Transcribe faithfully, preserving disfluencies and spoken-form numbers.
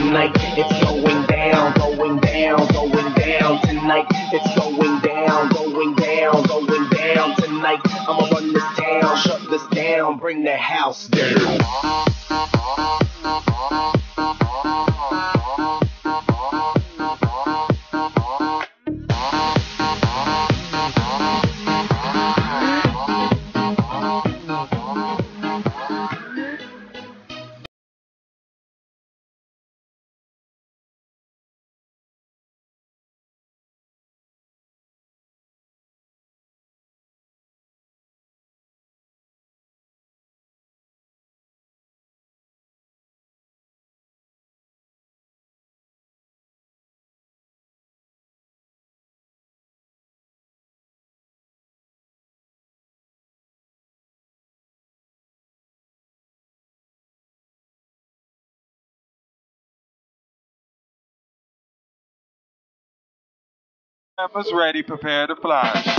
tonight. It's going down, going down, going down tonight. It's going down, going down, going down tonight. I'ma run this down, shut this down, bring the house down. Cameras ready, prepare to fly.